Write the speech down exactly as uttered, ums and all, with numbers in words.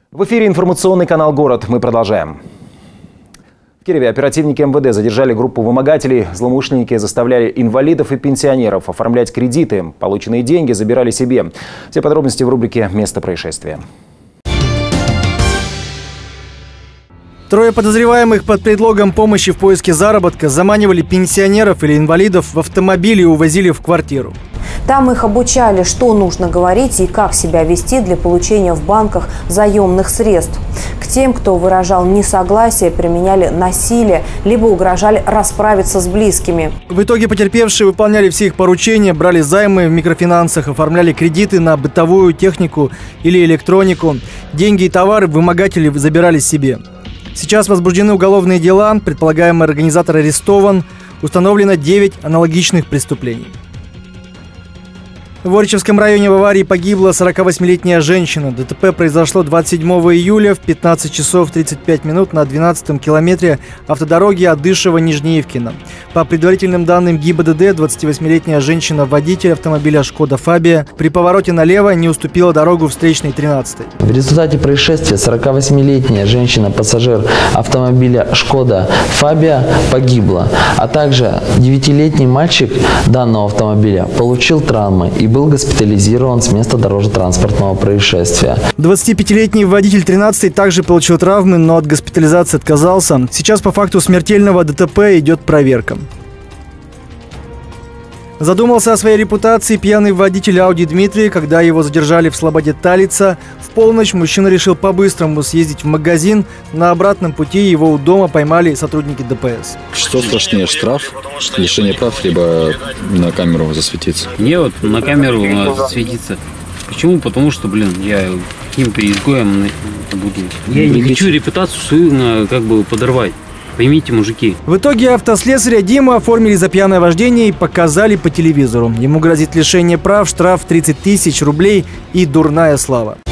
В эфире информационный канал «Город». Мы продолжаем. В Кирове оперативники эм вэ дэ задержали группу вымогателей. Злоумышленники заставляли инвалидов и пенсионеров оформлять кредиты. Полученные деньги забирали себе. Все подробности в рубрике «Место происшествия». Трое подозреваемых под предлогом помощи в поиске заработка заманивали пенсионеров или инвалидов в автомобиль и увозили в квартиру. Там их обучали, что нужно говорить и как себя вести для получения в банках заемных средств. К тем, кто выражал несогласие, применяли насилие, либо угрожали расправиться с близкими. В итоге потерпевшие выполняли все их поручения, брали займы в микрофинансах, оформляли кредиты на бытовую технику или электронику. Деньги и товары вымогатели забирали себе. Сейчас возбуждены уголовные дела, предполагаемый организатор арестован, установлено девять аналогичных преступлений. В Оричевском районе в аварии погибла сорокавосьмилетняя женщина. ДТП произошло двадцать седьмого июля в пятнадцать часов тридцать пять минут на двенадцатом километре автодороги Адышево-Нижнеивкино. По предварительным данным ГИБДД, двадцативосьмилетняя женщина-водитель автомобиля «Шкода Фабия» при повороте налево не уступила дорогу встречной тринадцатой. В результате происшествия сорокавосьмилетняя женщина-пассажир автомобиля «Шкода Фабия» погибла, а также девятилетний мальчик данного автомобиля получил травмы и был госпитализирован с места дорожно-транспортного происшествия. двадцатипятилетний водитель тринадцатой также получил травмы, но от госпитализации отказался. Сейчас по факту смертельного ДТП идет проверка. Задумался о своей репутации пьяный водитель Ауди Дмитрий, когда его задержали в Слободе Талица. В полночь мужчина решил по-быстрому съездить в магазин. На обратном пути его у дома поймали сотрудники дэ пэ эс. Что страшнее, штраф, лишение прав, либо на камеру засветиться? Мне вот на камеру засветиться. Почему? Потому что, блин, я каким-то изгоем буду. Я не хочу репутацию свою как бы подорвать. Поймите, мужики. В итоге автослесаря Диму оформили за пьяное вождение и показали по телевизору. Ему грозит лишение прав, штраф тридцать тысяч рублей и дурная слава.